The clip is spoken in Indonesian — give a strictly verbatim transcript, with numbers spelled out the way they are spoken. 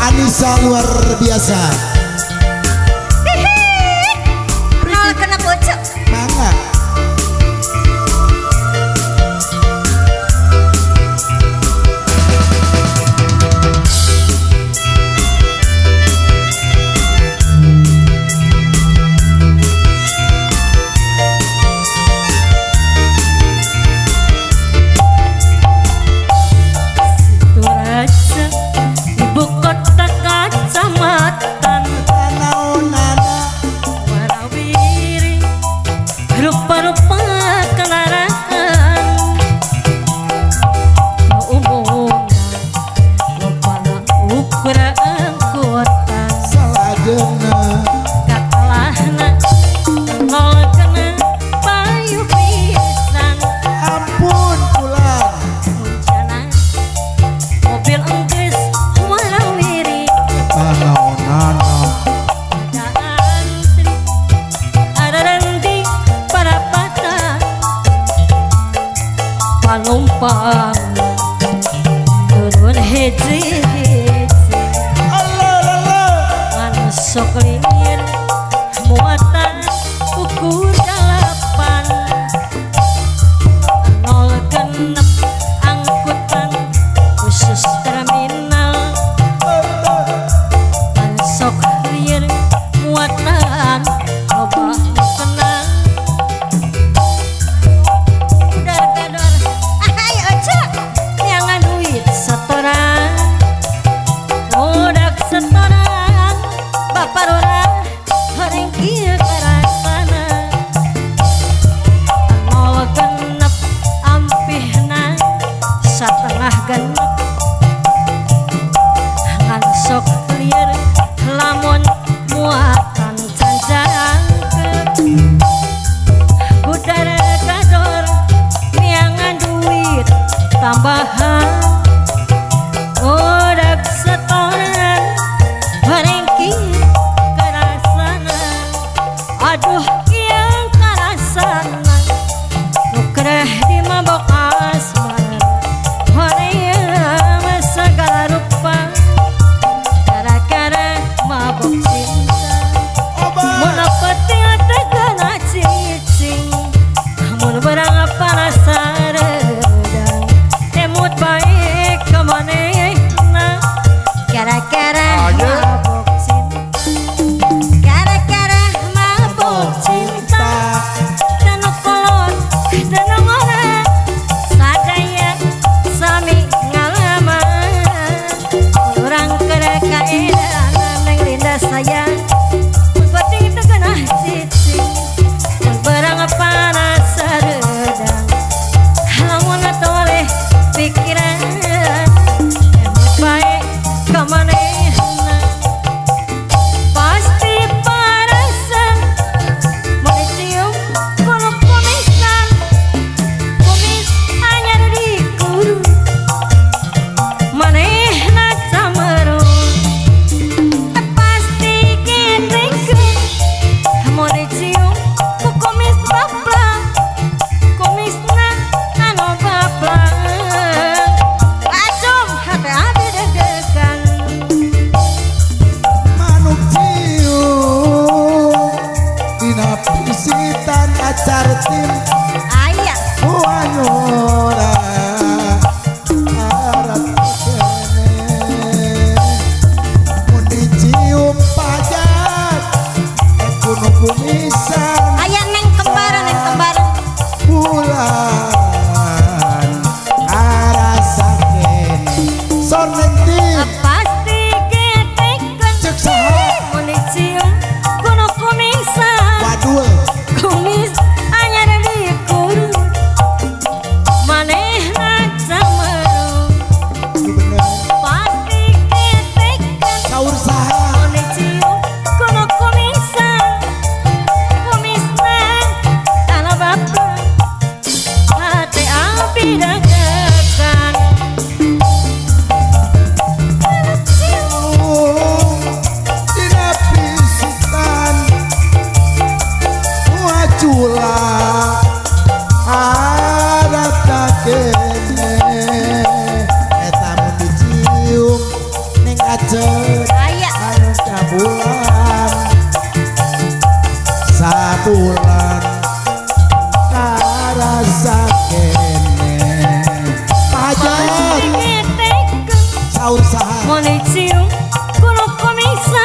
Anissa luar biasa. Nol kena bocok. Mangga. Numpang turun hiji-hiji anu sok liir muatan ukur dalapan nol genep angkutan khusus terminal anu sok liir muatan loba kenang genep ngan sok liar lamun muatan canjangkeun budara kador niangan duit tambahan udak setoran barengki kerasana aduh yang kerasana nukreh di mabok asma Tim ayah Wanora Arab kene mun dicium pajak kuno kumisan ayah neng kembar neng kembar bulan arasa kene sor nanti pasti ketekan cek saha mun dicium kuno kumisan wadul kumis pacet Aya. harta bulan sabulan karasa kene pajak Pasti ketekeun saur saha mun dicium kuno kumisan